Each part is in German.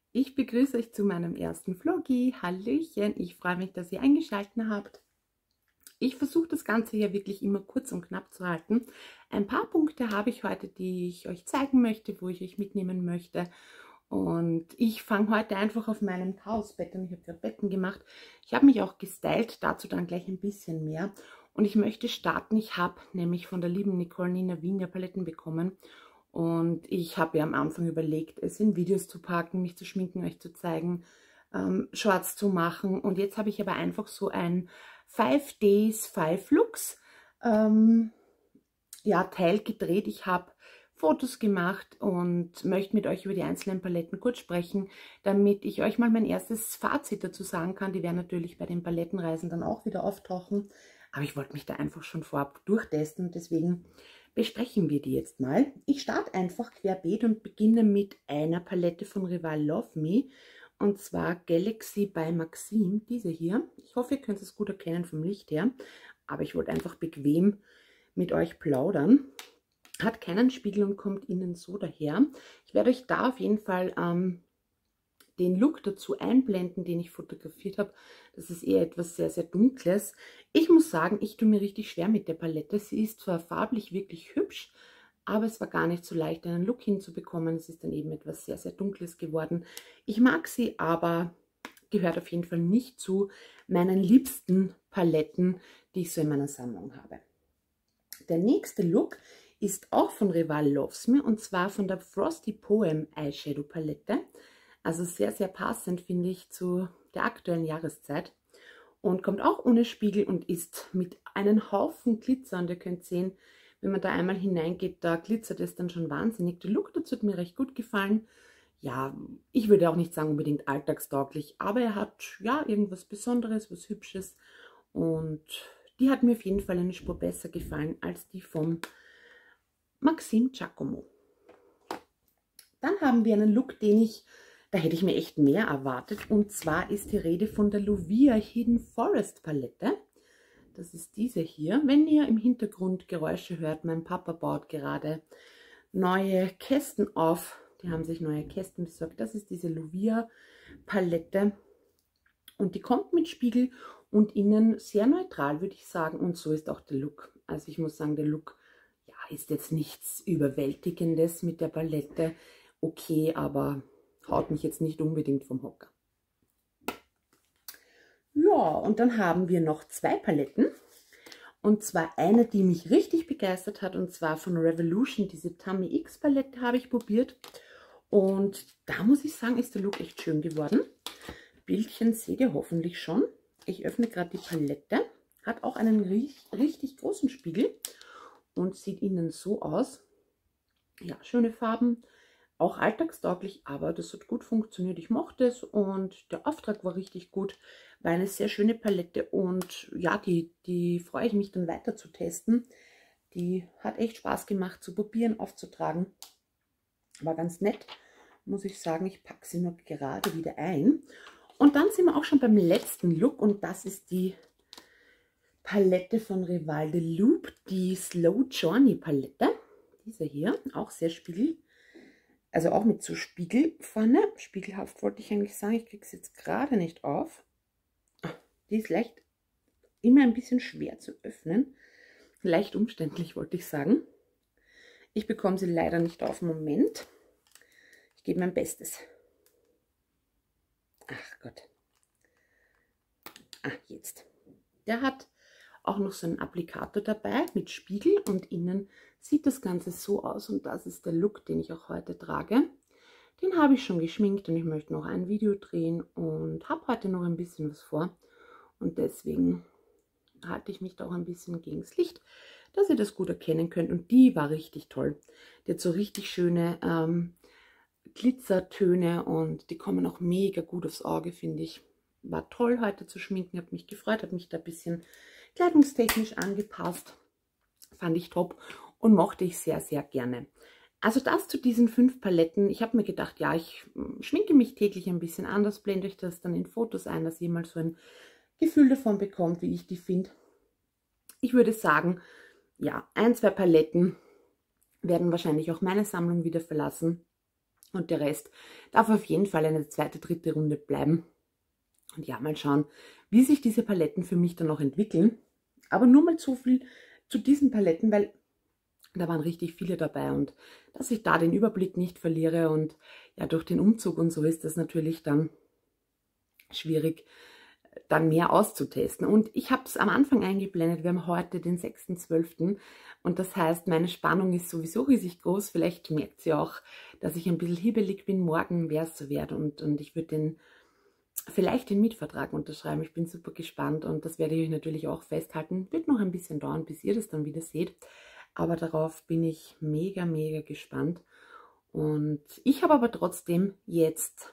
Ich begrüße euch zu meinem ersten Vloggi. Hallöchen, ich freue mich, dass ihr eingeschaltet habt. Ich versuche das Ganze hier wirklich immer kurz und knapp zu halten. Ein paar Punkte habe ich heute, die ich euch zeigen möchte, wo ich euch mitnehmen möchte. Und ich fange heute einfach auf meinem Chaosbett an. Ich habe gerade Betten gemacht. Ich habe mich auch gestylt, dazu dann gleich ein bisschen mehr. Und ich möchte starten. Ich habe nämlich von der lieben Nicole Nina Wiener Paletten bekommen. Und ich habe ja am Anfang überlegt, es in Videos zu packen, mich zu schminken, euch zu zeigen, Shorts zu machen. Und jetzt habe ich aber einfach so ein 5 Days, 5 Looks ja, Teil gedreht. Ich habe Fotos gemacht und möchte mit euch über die einzelnen Paletten kurz sprechen, damit ich euch mal mein erstes Fazit dazu sagen kann. Die werden natürlich bei den Palettenreisen dann auch wieder auftauchen. Aber ich wollte mich da einfach schon vorab durchtesten und deswegen besprechen wir die jetzt mal. Ich starte einfach querbeet und beginne mit einer Palette von Rival Love Me. Und zwar Galaxy by Maxim, diese hier. Ich hoffe, ihr könnt es gut erkennen vom Licht her. Aber ich wollte einfach bequem mit euch plaudern. Hat keinen Spiegel und kommt innen so daher. Ich werde euch da auf jeden Fall den Look dazu einblenden, den ich fotografiert habe. Das ist eher etwas sehr, sehr Dunkles. Ich muss sagen, ich tue mir richtig schwer mit der Palette. Sie ist zwar farblich wirklich hübsch, aber es war gar nicht so leicht, einen Look hinzubekommen. Es ist dann eben etwas sehr, sehr Dunkles geworden. Ich mag sie, aber gehört auf jeden Fall nicht zu meinen liebsten Paletten, die ich so in meiner Sammlung habe. Der nächste Look ist auch von Rival Loves Me und zwar von der Frosty Poem Eyeshadow Palette. Also sehr, sehr passend, finde ich, zu der aktuellen Jahreszeit. Und kommt auch ohne Spiegel und ist mit einem Haufen Glitzer. Und ihr könnt sehen, wenn man da einmal hineingeht, da glitzert es dann schon wahnsinnig. Der Look dazu hat mir recht gut gefallen. Ja, ich würde auch nicht sagen unbedingt alltagstauglich, aber er hat ja irgendwas Besonderes, was Hübsches. Und die hat mir auf jeden Fall eine Spur besser gefallen als die vom Maxim Giacomo. Dann haben wir einen Look, da hätte ich mir echt mehr erwartet. Und zwar ist die Rede von der Lovia Hidden Forest Palette. Das ist diese hier. Wenn ihr im Hintergrund Geräusche hört, mein Papa baut gerade neue Kästen auf. Die haben sich neue Kästen besorgt. Das ist diese Lovia Palette. Und die kommt mit Spiegel und innen sehr neutral, würde ich sagen. Und so ist auch der Look. Also ich muss sagen, der Look ja, ist jetzt nichts Überwältigendes mit der Palette. Okay, aber haut mich jetzt nicht unbedingt vom Hocker. Ja, und dann haben wir noch zwei Paletten. Und zwar eine, die mich richtig begeistert hat, und zwar von Revolution. Diese Tummy X Palette habe ich probiert. Und da muss ich sagen, ist der Look echt schön geworden. Bildchen seht ihr hoffentlich schon. Ich öffne gerade die Palette. Hat auch einen richtig großen Spiegel und sieht innen so aus. Ja, schöne Farben. Auch alltagstauglich, aber das hat gut funktioniert. Ich mochte es und der Auftrag war richtig gut. War eine sehr schöne Palette und ja, die freue ich mich dann weiter zu testen. Die hat echt Spaß gemacht zu probieren, aufzutragen. War ganz nett, muss ich sagen. Ich packe sie nur gerade wieder ein. Und dann sind wir auch schon beim letzten Look und das ist die Palette von Rival de Loop, die Slow Journey Palette. Diese hier, auch sehr spiegel. Also auch mit so Spiegel vorne. Spiegelhaft wollte ich eigentlich sagen. Ich kriege es jetzt gerade nicht auf. Die ist leicht immer ein bisschen schwer zu öffnen. Leicht umständlich, wollte ich sagen. Ich bekomme sie leider nicht auf. Moment. Ich gebe mein Bestes. Ach Gott. Ah, jetzt. Der hat auch noch so einen Applikator dabei mit Spiegel und innen sieht das Ganze so aus und das ist der Look, den ich auch heute trage. Den habe ich schon geschminkt und ich möchte noch ein Video drehen und habe heute noch ein bisschen was vor und deswegen halte ich mich da auch ein bisschen gegen das Licht, dass ihr das gut erkennen könnt und die war richtig toll. Die hat so richtig schöne Glitzertöne und die kommen auch mega gut aufs Auge, finde ich. War toll heute zu schminken, habe mich gefreut, habe mich da ein bisschen kleidungstechnisch angepasst. Fand ich top und mochte ich sehr, sehr gerne. Also das zu diesen 5 Paletten. Ich habe mir gedacht, ja, ich schminke mich täglich ein bisschen anders, blende euch das dann in Fotos ein, dass ihr mal so ein Gefühl davon bekommt, wie ich die finde. Ich würde sagen, ja, 1, 2 Paletten werden wahrscheinlich auch meine Sammlung wieder verlassen. Und der Rest darf auf jeden Fall eine zweite, dritte Runde bleiben. Und ja, mal schauen, wie sich diese Paletten für mich dann noch entwickeln. Aber nur mal so viel zu diesen Paletten, weil da waren richtig viele dabei und dass ich da den Überblick nicht verliere. Und ja, durch den Umzug und so ist das natürlich dann schwierig, dann mehr auszutesten. Und ich habe es am Anfang eingeblendet, wir haben heute den 6.12. und das heißt, meine Spannung ist sowieso riesig groß. Vielleicht merkt ihr auch, dass ich ein bisschen hibbelig bin, morgen wer es so wird und ich würde vielleicht den Mietvertrag unterschreiben. Ich bin super gespannt und das werde ich euch natürlich auch festhalten. Wird noch ein bisschen dauern, bis ihr das dann wieder seht, aber darauf bin ich mega, mega gespannt. Und ich habe aber trotzdem jetzt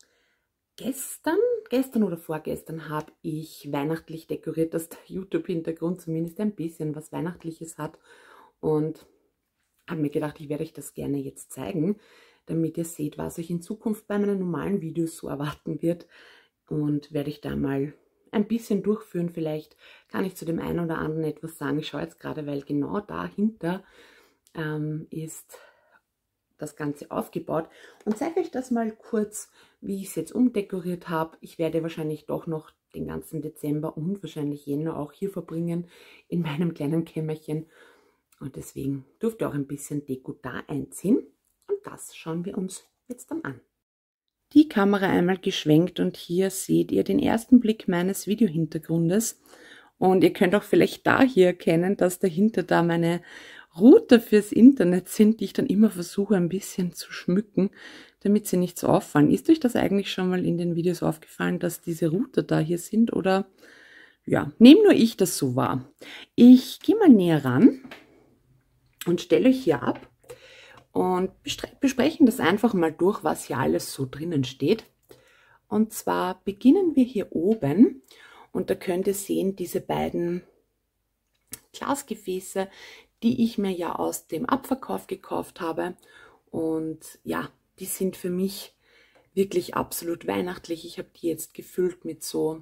gestern oder vorgestern habe ich weihnachtlich dekoriert, dass der YouTube-Hintergrund zumindest ein bisschen was Weihnachtliches hat. Und habe mir gedacht, ich werde euch das gerne jetzt zeigen, damit ihr seht, was euch in Zukunft bei meinen normalen Videos so erwarten wird. Und werde ich da mal ein bisschen durchführen. Vielleicht kann ich zu dem einen oder anderen etwas sagen. Ich schaue jetzt gerade, weil genau dahinter ist das Ganze aufgebaut und zeige euch das mal kurz, wie ich es jetzt umdekoriert habe. Ich werde wahrscheinlich doch noch den ganzen Dezember und wahrscheinlich Jänner auch hier verbringen in meinem kleinen Kämmerchen und deswegen dürfte auch ein bisschen Deko da einziehen und das schauen wir uns jetzt dann an. Die Kamera einmal geschwenkt und hier seht ihr den ersten Blick meines Videohintergrundes und ihr könnt auch vielleicht da hier erkennen, dass dahinter da meine Router fürs Internet sind, die ich dann immer versuche ein bisschen zu schmücken, damit sie nicht so auffallen. Ist euch das eigentlich schon mal in den Videos aufgefallen, dass diese Router da hier sind oder ja, nehme nur ich das so wahr. Ich gehe mal näher ran und stelle euch hier ab und besprechen das einfach mal durch, was hier alles so drinnen steht. Und zwar beginnen wir hier oben und da könnt ihr sehen, diese beiden Glasgefäße, die ich mir ja aus dem Abverkauf gekauft habe. Und ja, die sind für mich wirklich absolut weihnachtlich. Ich habe die jetzt gefüllt mit so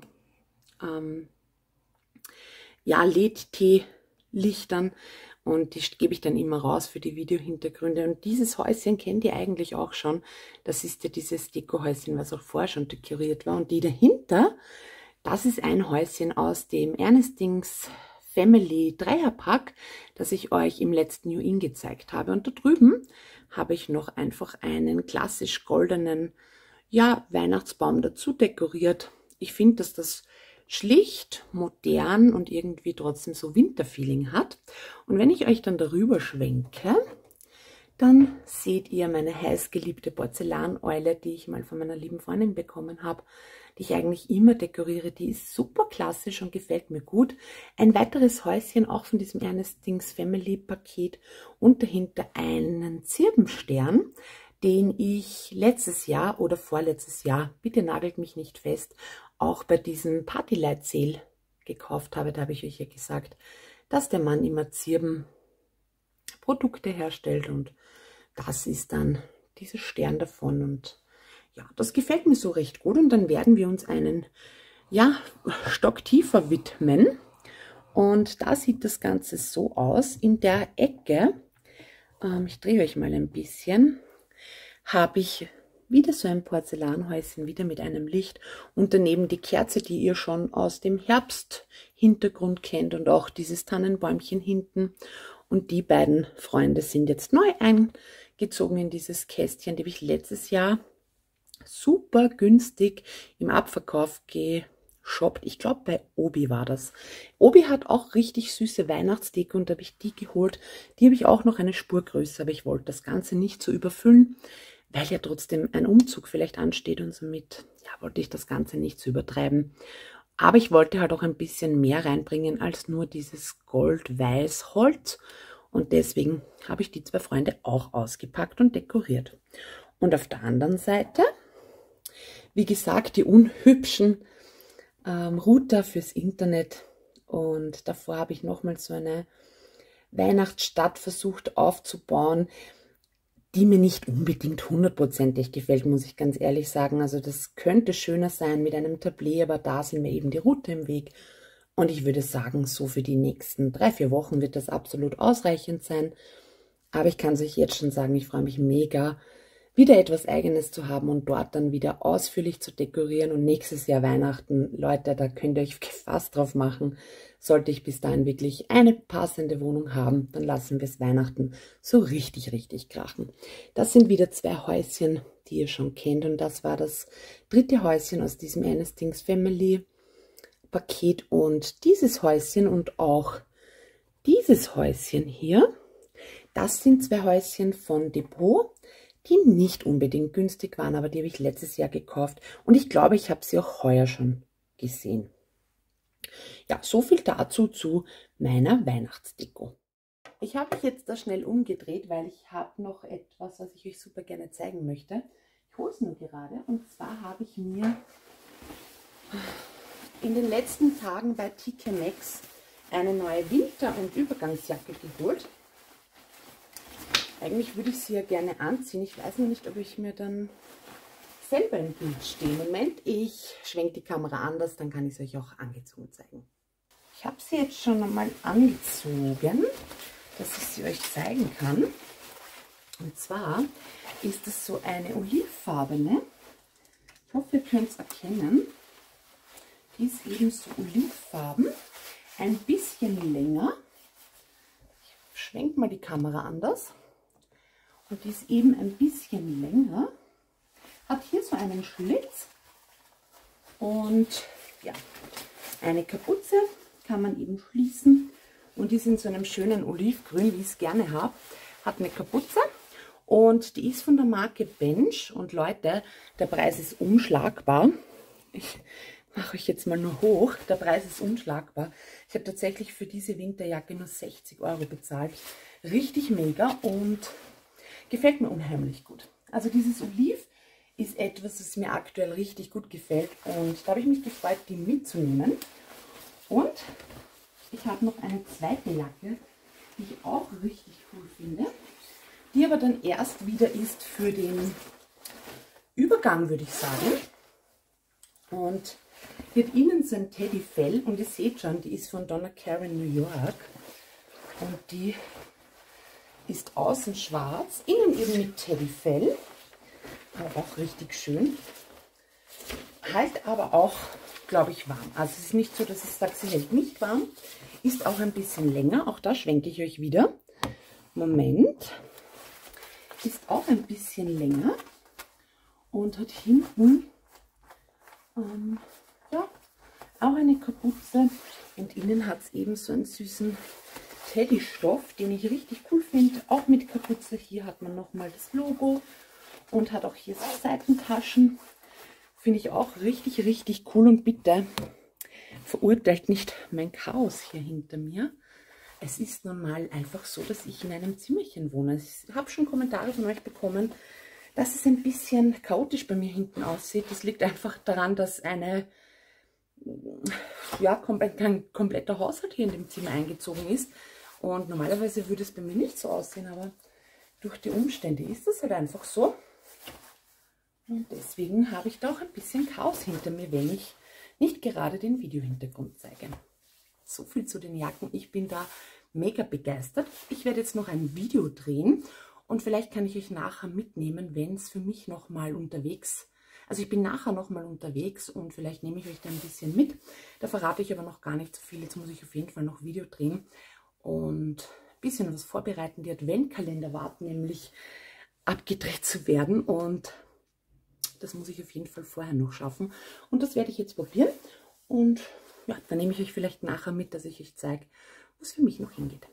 ja, LED-T-Lichtern und die gebe ich dann immer raus für die Videohintergründe. Und dieses Häuschen kennt ihr eigentlich auch schon. Das ist ja dieses Dekohäuschen, was auch vorher schon dekoriert war. Und die dahinter, das ist ein Häuschen aus dem Ernestings Family Dreierpack, das ich euch im letzten New In gezeigt habe. Und da drüben habe ich noch einfach einen klassisch goldenen, ja, Weihnachtsbaum dazu dekoriert. Ich finde, dass das schlicht, modern und irgendwie trotzdem so Winterfeeling hat. Und wenn ich euch dann darüber schwenke, dann seht ihr meine heißgeliebte Porzellaneule, die ich mal von meiner lieben Freundin bekommen habe, die ich eigentlich immer dekoriere. Die ist super klassisch und gefällt mir gut. Ein weiteres Häuschen, auch von diesem Ernestings Family Paket und dahinter einen Zirbenstern, den ich letztes Jahr oder vorletztes Jahr, bitte nagelt mich nicht fest, auch bei diesem Partylight Sale gekauft habe. Da habe ich euch ja gesagt, dass der Mann immer Zirbenprodukte herstellt und das ist dann dieser Stern davon und ja, das gefällt mir so recht gut und dann werden wir uns einen, ja, Stock tiefer widmen und da sieht das Ganze so aus. In der Ecke, ich drehe euch mal ein bisschen, habe ich wieder so ein Porzellanhäuschen, wieder mit einem Licht und daneben die Kerze, die ihr schon aus dem Herbsthintergrund kennt und auch dieses Tannenbäumchen hinten. Und die beiden Freunde sind jetzt neu eingezogen in dieses Kästchen, die habe ich letztes Jahr super günstig im Abverkauf geshoppt. Ich glaube, bei Obi war das. Obi hat auch richtig süße Weihnachtsdeko und da habe ich die geholt. Die habe ich auch noch eine Spur größer, aber ich wollte das Ganze nicht so überfüllen, weil ja trotzdem ein Umzug vielleicht ansteht und somit ja, wollte ich das Ganze nicht so übertreiben. Aber ich wollte halt auch ein bisschen mehr reinbringen als nur dieses Gold-Weiß-Holz. Und deswegen habe ich die zwei Freunde auch ausgepackt und dekoriert. Und auf der anderen Seite, wie gesagt, die unhübschen Router fürs Internet. Und davor habe ich nochmal so eine Weihnachtsstadt versucht aufzubauen, die mir nicht unbedingt hundertprozentig gefällt, muss ich ganz ehrlich sagen. Also das könnte schöner sein mit einem Tablet, aber da sind mir eben die Router im Weg. Und ich würde sagen, so für die nächsten 3-4 Wochen wird das absolut ausreichend sein. Aber ich kann es euch jetzt schon sagen, ich freue mich mega, wieder etwas Eigenes zu haben und dort dann wieder ausführlich zu dekorieren. Und nächstes Jahr Weihnachten, Leute, da könnt ihr euch gefasst drauf machen. Sollte ich bis dahin wirklich eine passende Wohnung haben, dann lassen wir es Weihnachten so richtig, richtig krachen. Das sind wieder 2 Häuschen, die ihr schon kennt. Und das war das 3. Häuschen aus diesem Ernestings Family Paket. Und dieses Häuschen und auch dieses Häuschen hier, das sind 2 Häuschen von Depot, die nicht unbedingt günstig waren, aber die habe ich letztes Jahr gekauft. Und ich glaube, ich habe sie auch heuer schon gesehen. Ja, so viel dazu zu meiner Weihnachtsdeko. Ich habe mich jetzt da schnell umgedreht, weil ich habe noch etwas, was ich euch super gerne zeigen möchte. Ich hole es nur gerade. Und zwar habe ich mir in den letzten Tagen bei TK Maxx eine neue Winter- und Übergangsjacke geholt. Eigentlich würde ich sie ja gerne anziehen. Ich weiß noch nicht, ob ich mir dann selber im Bild stehe. Moment, ich schwenke die Kamera anders, dann kann ich es euch auch angezogen zeigen. Ich habe sie jetzt schon einmal angezogen, dass ich sie euch zeigen kann. Und zwar ist es so eine olivfarbene. Ich hoffe, ihr könnt es erkennen. Die ist eben so olivfarben, ein bisschen länger. Ich schwenke mal die Kamera anders. Und die ist eben ein bisschen länger. Hat hier so einen Schlitz. Und ja, eine Kapuze kann man eben schließen. Und die ist in so einem schönen Olivgrün, wie ich es gerne habe. Hat eine Kapuze. Und die ist von der Marke Bench. Und Leute, der Preis ist unschlagbar. Ich mache euch jetzt mal nur hoch. Der Preis ist unschlagbar. Ich habe tatsächlich für diese Winterjacke nur 60 € bezahlt. Richtig mega und gefällt mir unheimlich gut. Also dieses Oliv ist etwas, das mir aktuell richtig gut gefällt. Und da habe ich mich gefreut, die mitzunehmen. Und ich habe noch eine zweite Jacke, die ich auch richtig cool finde. Die aber dann erst wieder ist für den Übergang, würde ich sagen. Und die hat innen so ein Teddyfell. Und ihr seht schon, die ist von Donna Karan New York. Und die ist außen schwarz, innen eben mit Teddyfell. Aber auch richtig schön. Heißt aber auch, glaube ich, warm. Also es ist nicht so, dass ich sage, sie hält nicht warm. Ist auch ein bisschen länger. Auch da schwenke ich euch wieder. Moment. Ist auch ein bisschen länger. Und hat hinten ja, auch eine Kapuze. Und innen hat es eben so einen süßen Teddystoff, den ich richtig cool finde. Auch mit Kapuze. Hier hat man nochmal das Logo. Und hat auch hier so Seitentaschen. Finde ich auch richtig, richtig cool. Und bitte verurteilt nicht mein Chaos hier hinter mir. Es ist normal einfach so, dass ich in einem Zimmerchen wohne. Ich habe schon Kommentare von euch bekommen, dass es ein bisschen chaotisch bei mir hinten aussieht. Das liegt einfach daran, dass ein kompletter Haushalt hier in dem Zimmer eingezogen ist. Und normalerweise würde es bei mir nicht so aussehen, aber durch die Umstände ist das halt einfach so. Und deswegen habe ich da auch ein bisschen Chaos hinter mir, wenn ich nicht gerade den Videohintergrund zeige. So viel zu den Jacken. Ich bin da mega begeistert. Ich werde jetzt noch ein Video drehen und vielleicht kann ich euch nachher mitnehmen, wenn es für mich nochmal unterwegs, also ich bin nachher nochmal unterwegs und vielleicht nehme ich euch da ein bisschen mit. Da verrate ich aber noch gar nicht so viel. Jetzt muss ich auf jeden Fall noch Video drehen und ein bisschen was vorbereiten. Die Adventkalender warten nämlich abgedreht zu werden und das muss ich auf jeden Fall vorher noch schaffen. Und das werde ich jetzt probieren. Und ja, dann nehme ich euch vielleicht nachher mit, dass ich euch zeige, wo es für mich noch hingeht.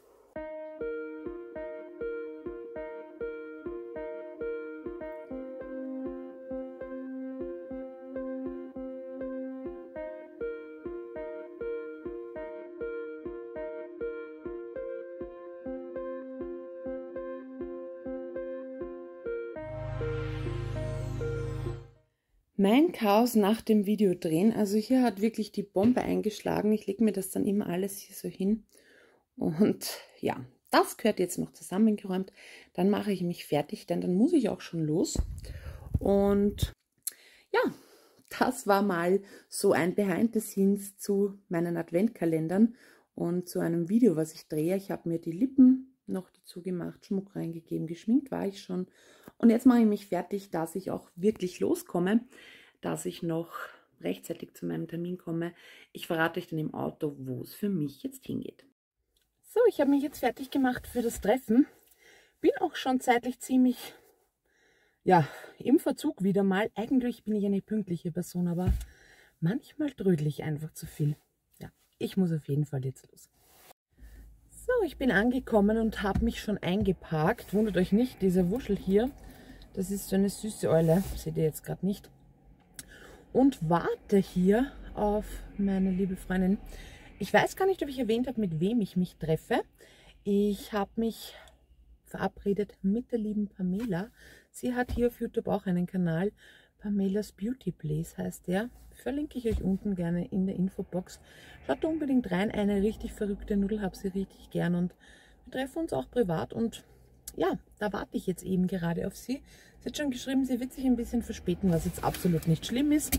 Mein Chaos nach dem Videodrehen, also hier hat wirklich die Bombe eingeschlagen. Ich lege mir das dann immer alles hier so hin. Und ja, das gehört jetzt noch zusammengeräumt. Dann mache ich mich fertig, denn dann muss ich auch schon los. Und ja, das war mal so ein Behind the Scenes zu meinen Adventkalendern und zu einem Video, was ich drehe. Ich habe mir die Lippen noch dazu gemacht, Schmuck reingegeben, geschminkt war ich schon. Und jetzt mache ich mich fertig, dass ich auch wirklich loskomme, dass ich noch rechtzeitig zu meinem Termin komme. Ich verrate euch dann im Auto, wo es für mich jetzt hingeht. So, ich habe mich jetzt fertig gemacht für das Treffen. Bin auch schon zeitlich ziemlich, ja, im Verzug wieder mal. Eigentlich bin ich eine pünktliche Person, aber manchmal trödel ich einfach zu viel. Ja, ich muss auf jeden Fall jetzt los. So, ich bin angekommen und habe mich schon eingeparkt. Wundert euch nicht, dieser Wuschel hier, das ist so eine süße Eule, seht ihr jetzt gerade nicht. Und warte hier auf meine liebe Freundin. Ich weiß gar nicht, ob ich erwähnt habe, mit wem ich mich treffe. Ich habe mich verabredet mit der lieben Pamela. Sie hat hier auf YouTube auch einen Kanal. Pamelas Beauty Place heißt der. Verlinke ich euch unten gerne in der Infobox. Schaut da unbedingt rein. Eine richtig verrückte Nudel, habe sie richtig gern. Und wir treffen uns auch privat. Und ja, da warte ich jetzt eben gerade auf sie. Sie hat schon geschrieben, sie wird sich ein bisschen verspäten, was jetzt absolut nicht schlimm ist.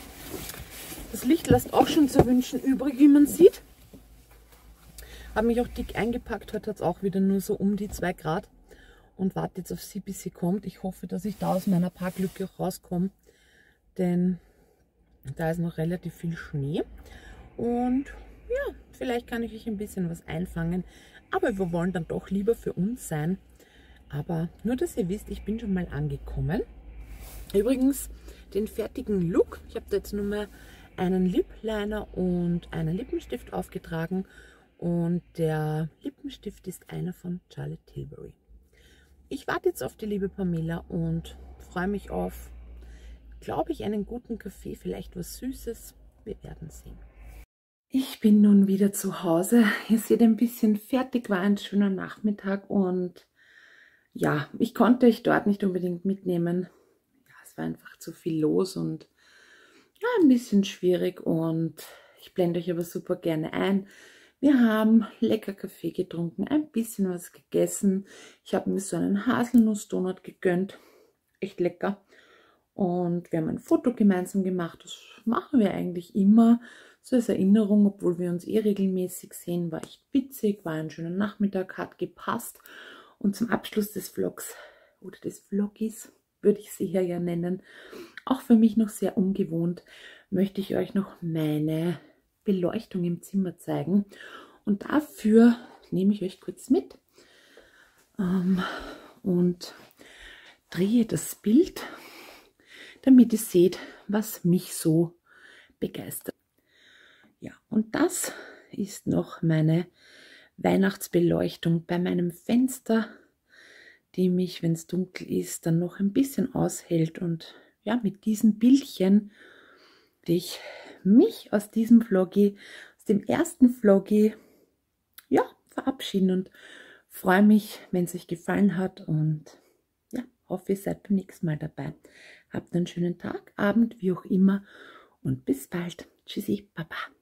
Das Licht lässt auch schon zu wünschen übrig, wie man sieht. Habe mich auch dick eingepackt. Heute hat es auch wieder nur so um die 2 Grad. Und warte jetzt auf sie, bis sie kommt. Ich hoffe, dass ich da aus meiner Parklücke auch rauskomme. Denn da ist noch relativ viel Schnee. Und ja, vielleicht kann ich euch ein bisschen was einfangen. Aber wir wollen dann doch lieber für uns sein. Aber nur, dass ihr wisst, ich bin schon mal angekommen. Übrigens, den fertigen Look. Ich habe da jetzt nur mal einen Lip Liner und einen Lippenstift aufgetragen. Und der Lippenstift ist einer von Charlotte Tilbury. Ich warte jetzt auf die liebe Pamela und freue mich auf, glaube ich, einen guten Kaffee, vielleicht was Süßes. Wir werden sehen. Ich bin nun wieder zu Hause. Ihr seht, ein bisschen fertig, war ein schöner Nachmittag und ja, ich konnte euch dort nicht unbedingt mitnehmen. Ja, es war einfach zu viel los und ja, ein bisschen schwierig und ich blende euch aber super gerne ein. Wir haben lecker Kaffee getrunken, ein bisschen was gegessen. Ich habe mir so einen Haselnuss-Donut gegönnt. Echt lecker. Und wir haben ein Foto gemeinsam gemacht. Das machen wir eigentlich immer. So als Erinnerung, obwohl wir uns regelmäßig sehen. War echt witzig, war ein schöner Nachmittag, hat gepasst. Und zum Abschluss des Vlogs oder des Vloggies, würde ich sie hier ja nennen, auch für mich noch sehr ungewohnt, möchte ich euch noch meine Beleuchtung im Zimmer zeigen. Und dafür nehme ich euch kurz mit und drehe das Bild, damit ihr seht, was mich so begeistert. Ja, und das ist noch meine Weihnachtsbeleuchtung bei meinem Fenster, die mich, wenn es dunkel ist, dann noch ein bisschen aushält. Und ja, mit diesen Bildchen ich mich aus diesem Vloggy, aus dem ersten Vloggy, ja, verabschieden und freue mich, wenn es euch gefallen hat und ja, hoffe, ihr seid beim nächsten Mal dabei. Habt einen schönen Tag, Abend, wie auch immer und bis bald. Tschüssi, Baba.